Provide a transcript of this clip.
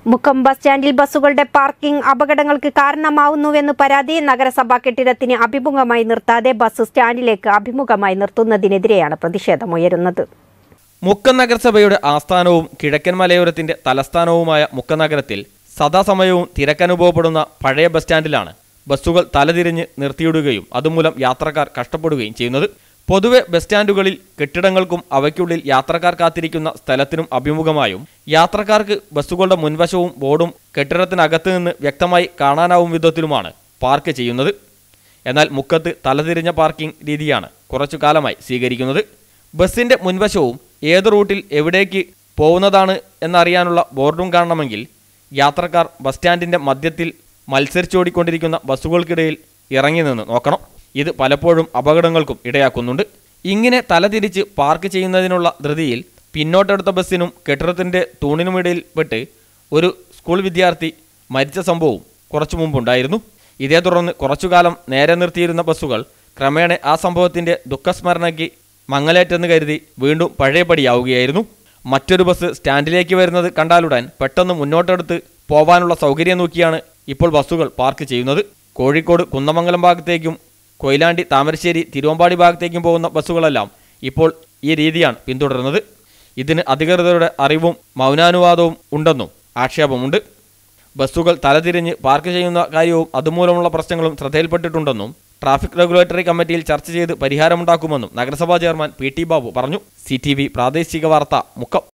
Mukkam bus സ്റ്റാൻഡിൽ ബസ്സുകളുടെ parking അപകടങ്ങൾക്ക് കാരണമാവുന്നുവെന്ന് പരാതി. നഗരസഭാ കെട്ടിടത്തിന് അഭിമുഖമായി നിർത്താതെ ബസ് സ്റ്റാൻഡിലേക്ക് അഭിമുഖമായി നിർത്തുന്നതിനെതിരെയാണ് പ്രതിഷേധമുയരുന്നത്. മുക്കം നഗരസഭയുടെ ആസ്ഥാനവും കിഴക്കൻ മലയോരത്തിന്റെ തലസ്ഥാനവുമായ മുക്കം നഗരത്തിൽ സദാസമയവും തിരക്കനുഭവപ്പെടുന്ന പഴയ ബസ് സ്റ്റാൻഡിലാണ് ബസ്സുകൾ തലതിരിഞ്ഞ് നിർത്തിയിടുകയും അതുമൂലം യാത്രക്കാർ കഷ്ടപ്പെടുകയും ചെയ്യുന്നത്. പൊതുവെ ബസ് സ്റ്റാൻഡുകളിൽ കെട്ടിടങ്ങൾക്കും അവയ്ക്കുള്ളിൽ യാത്രക്കാർ കാത്തിരിക്കുന്ന സ്ഥലത്തിനും അഭിമുഖമായും യാത്രക്കാർക്ക് ബസ്സുകളുടെ മുൻവശവും ബോർഡും കെട്ടിടത്തിനകത്ത് നിന്ന് വ്യക്തമായി കാണാനാവും വിധത്തിലുമാണ് പാർക്ക് ചെയ്യുന്നത്. എന്നാൽ മുക്കത്ത് തലതിരിഞ്ഞ പാർക്കിംഗ് രീതിയാണ് കുറച്ചു കാലമായി സ്വീകരിക്കുന്നത്. ബസ്സിൻ്റെ മുൻവശവും ഏത് റൂട്ടിൽ എവിടേക്ക് പോകുന്നതാണ് എന്നറിയാനുള്ള ബോർഡും കാണണമെങ്കിൽ യാത്രക്കാർ ബസ് സ്റ്റാൻഡിൻ്റെ മധ്യത്തിൽ മത്സരിച്ചോടിക്കൊണ്ടിരിക്കുന്ന ബസ്സുകൾക്കിടയിൽ ഇറങ്ങി നിന്ന് നോക്കണം. ഇത് പലപ്പോഴും അപകടങ്ങൾക്കും ഇടയാക്കുന്നുണ്ട്. ഇങ്ങനെ തലതിരിച്ച് പാർക്ക് ചെയ്യുന്നതിനുള്ള ധൃതിയിൽ പിന്നോട്ടെടുത്ത ബസ്സിനും കെട്ടിടത്തിൻ്റെ തൂണിനുമിടയിൽ പെട്ട് ഒരു സ്കൂൾ വിദ്യാർത്ഥി മരിച്ച സംഭവവും കുറച്ചു മുമ്പുണ്ടായിരുന്നു. ഇതേ തുടർന്ന് കുറച്ചുകാലം നേരെ നിർത്തിയിരുന്ന ബസ്സുകൾ ക്രമേണ ആ സംഭവത്തിൻ്റെ ദുഃഖസ്മരണയ്ക്ക് മങ്ങലേറ്റെന്ന് കരുതി വീണ്ടും പഴയപടിയാവുകയായിരുന്നു. മറ്റൊരു ബസ് സ്റ്റാൻഡിലേക്ക് വരുന്നത് കണ്ടാലുടൻ പെട്ടെന്ന് മുന്നോട്ടെടുത്ത് പോവാനുള്ള സൗകര്യം നോക്കിയാണ് ഇപ്പോൾ ബസ്സുകൾ പാർക്ക് ചെയ്യുന്നത്. കോഴിക്കോട് കുന്നമംഗലം ഭാഗത്തേക്കും കൊയിലാണ്ടി താമരശ്ശേരി തിരുവമ്പാടി ഭാഗത്തേക്കും പോകുന്ന ബസ്സുകളെല്ലാം ഇപ്പോൾ ഈ രീതിയാണ് പിന്തുടരുന്നത്. ഇതിന് അധികൃതരുടെ അറിവും മൗനാനുവാദവും ഉണ്ടെന്നും ആക്ഷേപമുണ്ട്. ബസ്സുകൾ തലതിരിഞ്ഞ് പാർക്ക് ചെയ്യുന്ന കാര്യവും അതുമൂലമുള്ള പ്രശ്നങ്ങളും ശ്രദ്ധയിൽപ്പെട്ടിട്ടുണ്ടെന്നും ട്രാഫിക് റെഗുലേറ്ററി കമ്മിറ്റിയിൽ ചർച്ച ചെയ്ത് പരിഹാരമുണ്ടാക്കുമെന്നും നഗരസഭാ ചെയർമാൻ പി ടി ബാബു പറഞ്ഞു. CTV പ്രാദേശിക വാർത്ത മുക്കം.